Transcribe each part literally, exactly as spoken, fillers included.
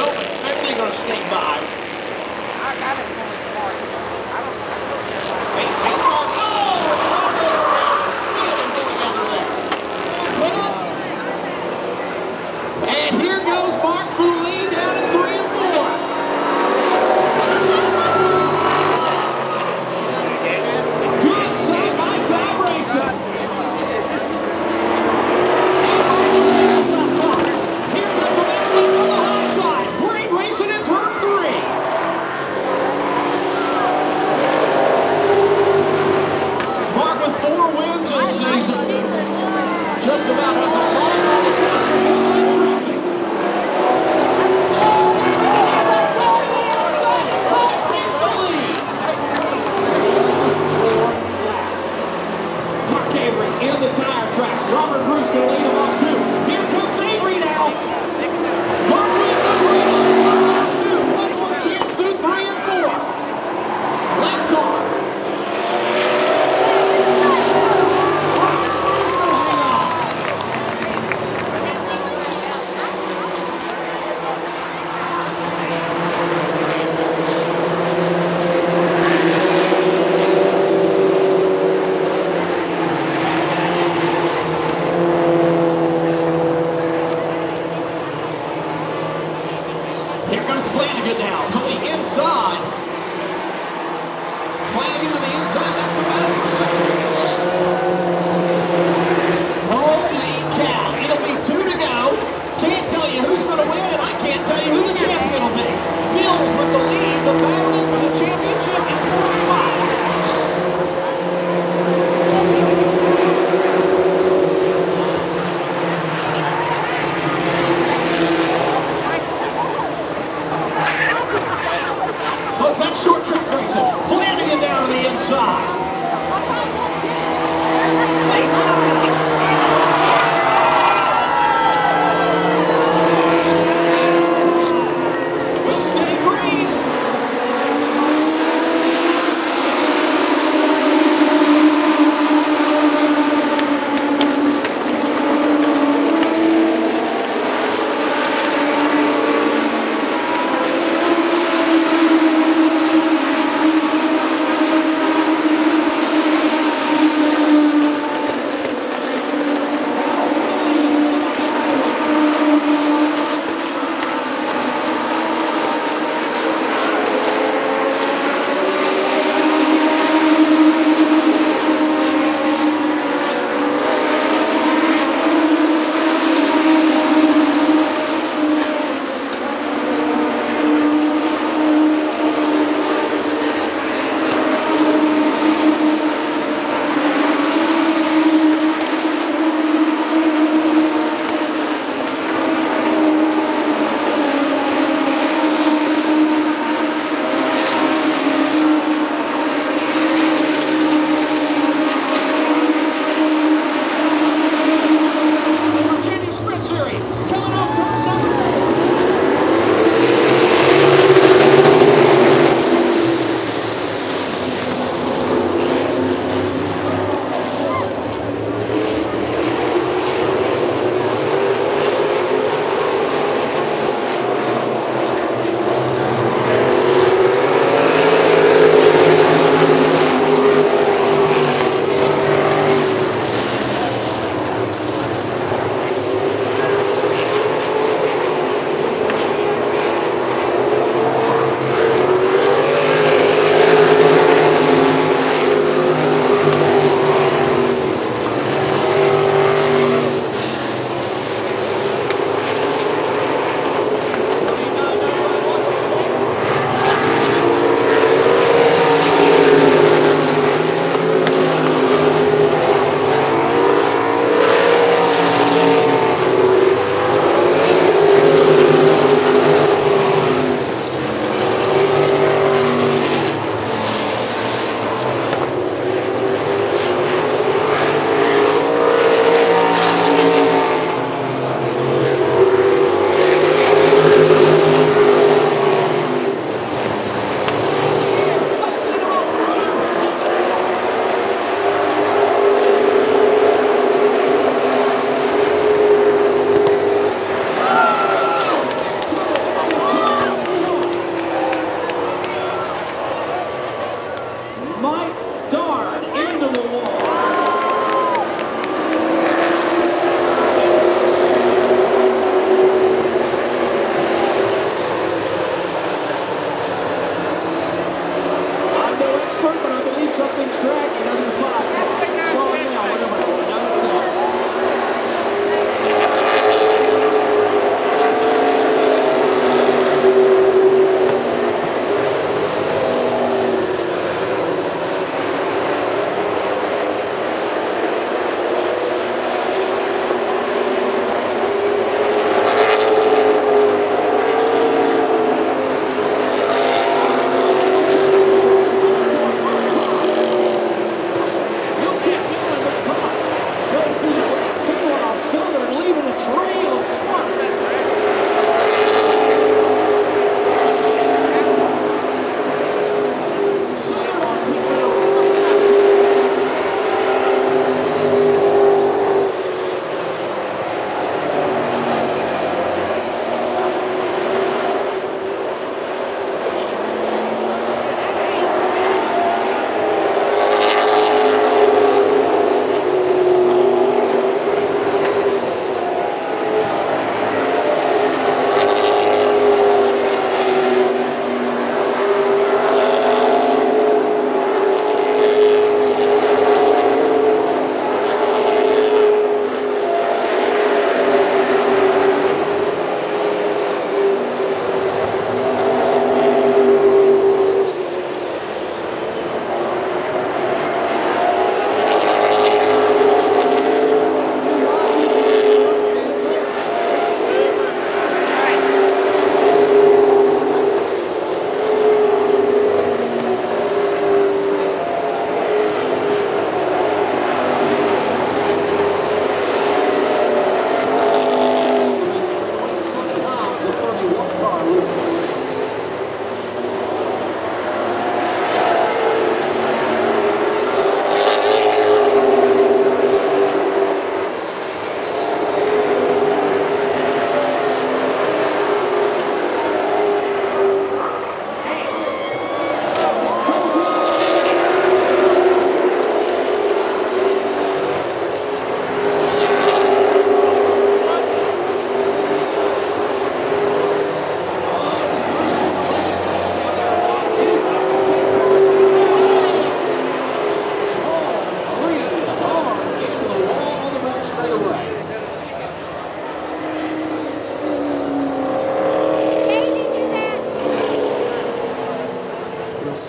Tillman, fifty going to skate by. I got it for his mark. I don't know. eighteen mark. Oh, going under there. Well, and here goes Mark for the lead down to three and four. Good side-by-side racing. Here comes the man on the high side. Great racing in turn three. Mark with four wins this season. Just about has a long in the tire tracks. Robert Bruce going to lead him off two. Here comes Avery now. Mark leads Avery off two. One more chance through three and four. Left car. Hang on. Here comes Flanagan now to the inside. Flanagan to the inside. That's the battle for second. Holy cow. It'll be two to go. Can't tell you who's going to win, and I can't tell you who the champion will be. Mills with the lead. The battle is for the championship in fourth spot. Folks, that's short track racing. Flanagan down to the inside. We'll stay green.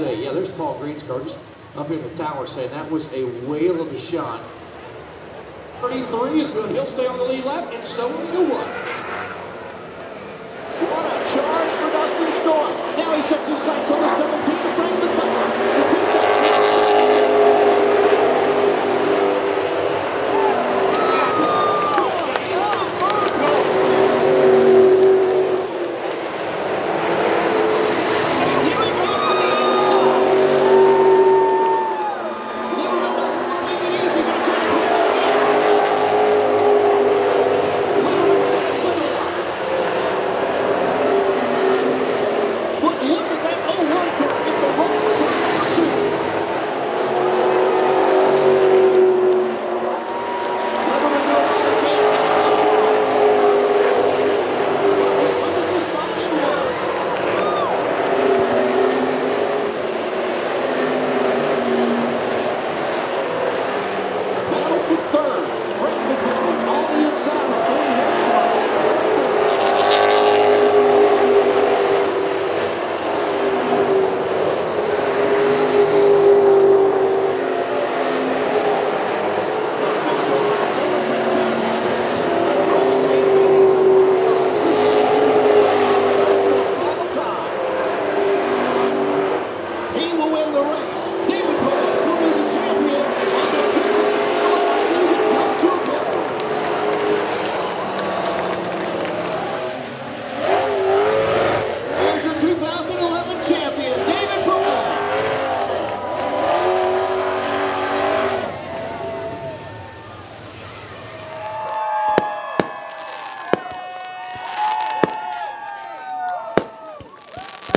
say, yeah, there's Paul Green's car just up in the tower saying that was a whale of a shot. thirty-three is good. He'll stay on the lead lap, and so will you one. What a charge for Dustin Storm. Now he sets his sights on the seventeen to Franklin Butler. The two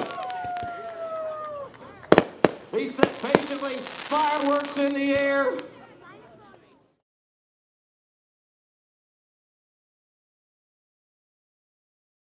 He sat patiently, fireworks in the air.